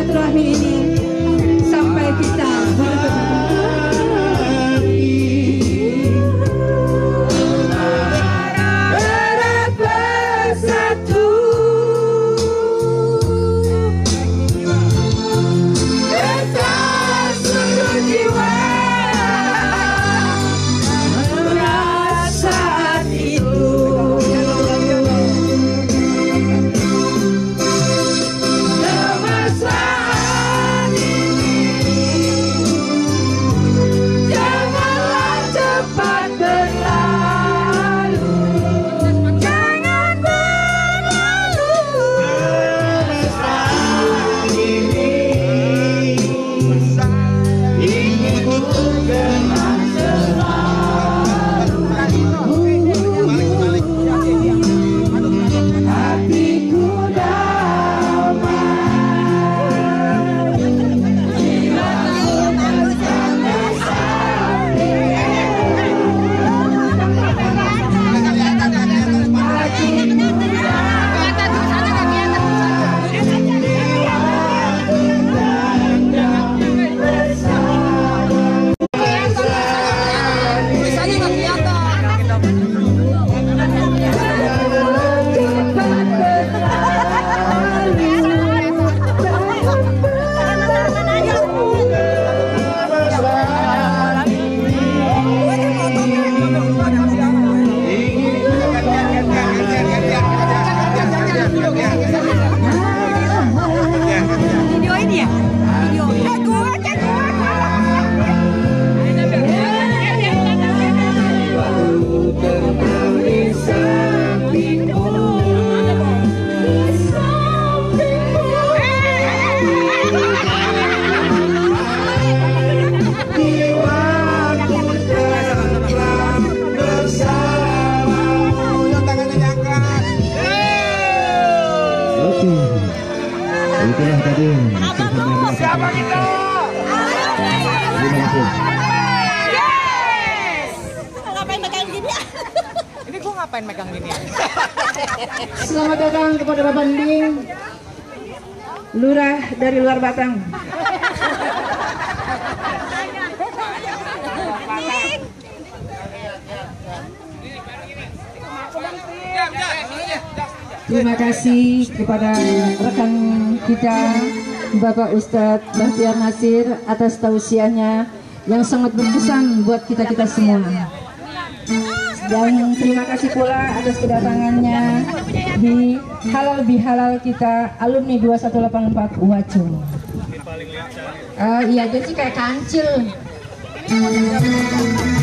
silaturahmi ini sampai kita bertemu. Itulah tadi siapa kita? Ngapain megang gini? Ini gua ngapain megang gini? Selamat datang kepada Bapak Nding, Lurah dari luar Batang. Terima kasih kepada rekan kita Bapak Ustadz Bahtiar Nasir atas tausiahnya yang sangat berkesan buat kita semua. Dan terima kasih pula atas kedatangannya di halal bihalal kita alumni 2184 Waco. Iya, jadi kayak kancil.